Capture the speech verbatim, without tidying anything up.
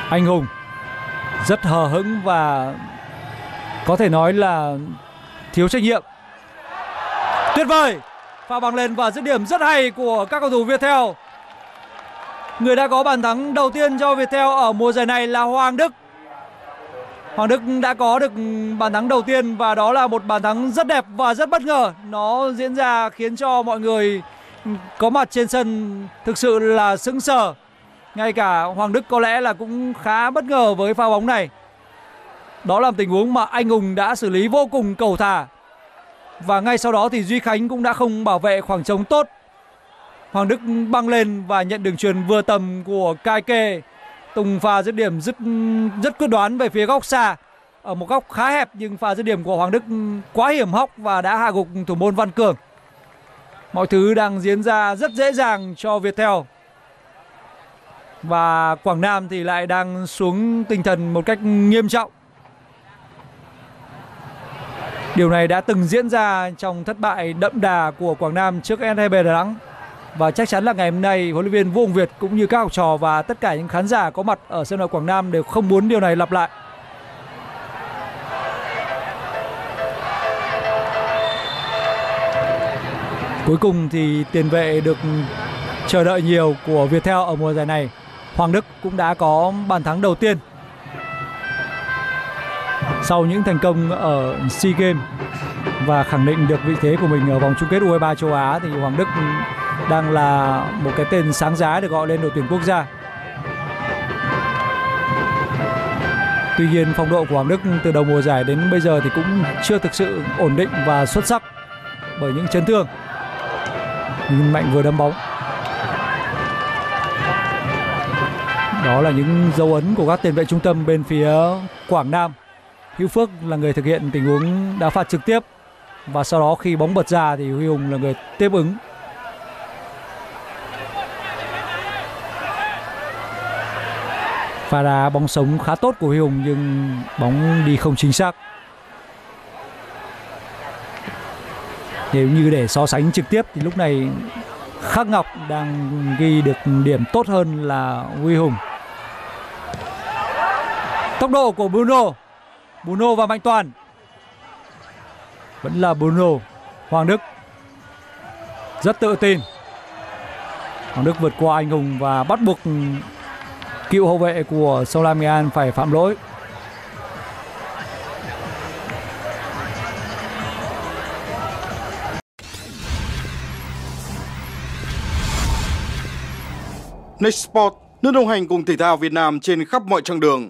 Anh Hùng rất hờ hững và có thể nói là thiếu trách nhiệm. Tuyệt vời, pha băng lên và dứt điểm rất hay của các cầu thủ Viettel. Người đã có bàn thắng đầu tiên cho Viettel ở mùa giải này là Hoàng Đức. Hoàng Đức đã có được bàn thắng đầu tiên và đó là một bàn thắng rất đẹp và rất bất ngờ. Nó diễn ra khiến cho mọi người có mặt trên sân thực sự là sững sờ. Ngay cả Hoàng Đức có lẽ là cũng khá bất ngờ với pha bóng này. Đó là tình huống mà anh Hùng đã xử lý vô cùng cầu thả. Và ngay sau đó thì Duy Khánh cũng đã không bảo vệ khoảng trống tốt. Hoàng Đức băng lên và nhận đường chuyền vừa tầm của Cai Kê. Tung pha dứt điểm rất, rất quyết đoán về phía góc xa. Ở một góc khá hẹp nhưng pha dứt điểm của Hoàng Đức quá hiểm hóc và đã hạ gục thủ môn Văn Cường. Mọi thứ đang diễn ra rất dễ dàng cho Viettel. Và Quảng Nam thì lại đang xuống tinh thần một cách nghiêm trọng. Điều này đã từng diễn ra trong thất bại đậm đà của Quảng Nam trước ét hát bê Đà Nẵng. Và chắc chắn là ngày hôm nay huấn luyện viên Vũ Hồng Việt cũng như các học trò và tất cả những khán giả có mặt ở sân vận động Quảng Nam đều không muốn điều này lặp lại. Cuối cùng thì tiền vệ được chờ đợi nhiều của Viettel ở mùa giải này, Hoàng Đức cũng đã có bàn thắng đầu tiên. Sau những thành công ở SEA Games và khẳng định được vị thế của mình ở vòng chung kết U hai mươi ba châu Á thì Hoàng Đức đang là một cái tên sáng giá được gọi lên đội tuyển quốc gia. Tuy nhiên phong độ của Hoàng Đức từ đầu mùa giải đến bây giờ thì cũng chưa thực sự ổn định và xuất sắc bởi những chấn thương. Nhưng Mạnh vừa đấm bóng. Đó là những dấu ấn của các tiền vệ trung tâm bên phía Quảng Nam. Hữu Phước là người thực hiện tình huống đá phạt trực tiếp và sau đó khi bóng bật ra thì Huy Hùng là người tiếp ứng. Pha đá bóng sống khá tốt của Huy Hùng nhưng bóng đi không chính xác. Nếu như để so sánh trực tiếp thì lúc này Khắc Ngọc đang ghi được điểm tốt hơn là Huy Hùng. Tốc độ của Bruno. Bruno và Mạnh Toàn. Vẫn là Bruno. Hoàng Đức rất tự tin. Hoàng Đức vượt qua anh Hùng và bắt buộc cựu hậu vệ của Sông Lam Nghệ An phải phạm lỗi. Nextsport, nước đồng hành cùng thể thao Việt Nam trên khắp mọi chặng đường.